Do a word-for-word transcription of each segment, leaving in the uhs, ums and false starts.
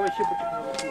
Давай щепотик на руку.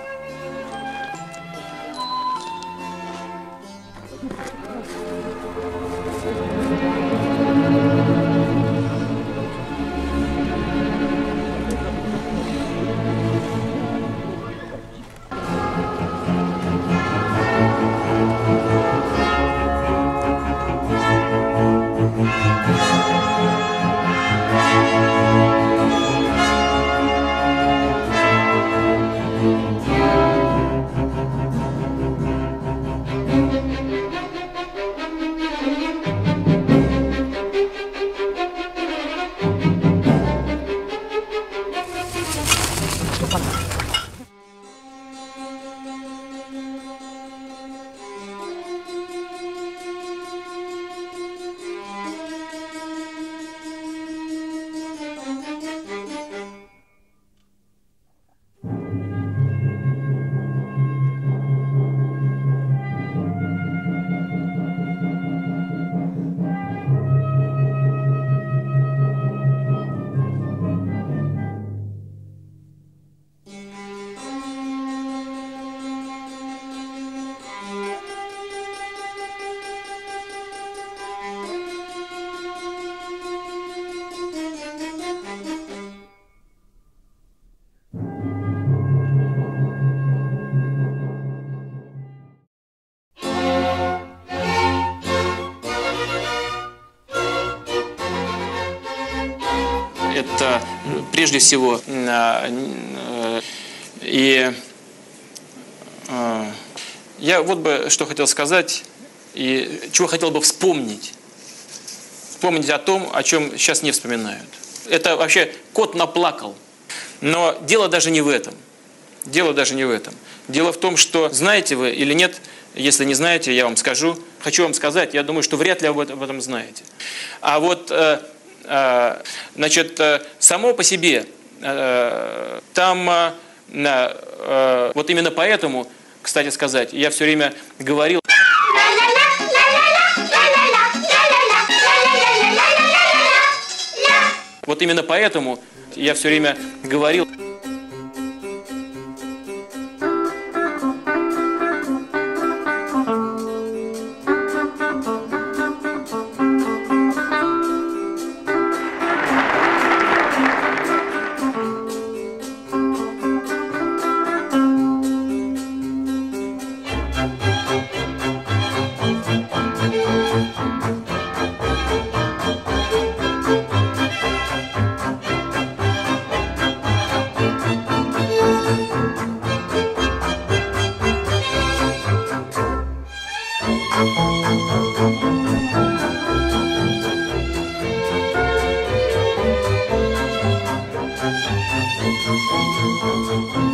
Это прежде всего и я вот бы что хотел сказать и чего хотел бы вспомнить. Вспомнить о том, о чем сейчас не вспоминают. Это вообще кот наплакал. Но дело даже не в этом. Дело даже не в этом. Дело в том, что знаете вы или нет, если не знаете, я вам скажу. Хочу вам сказать, я думаю, что вряд ли об этом, об этом знаете. А вот значит, само по себе там, вот именно поэтому, кстати сказать, я все время говорил, вот именно поэтому я все время говорил, Thank you.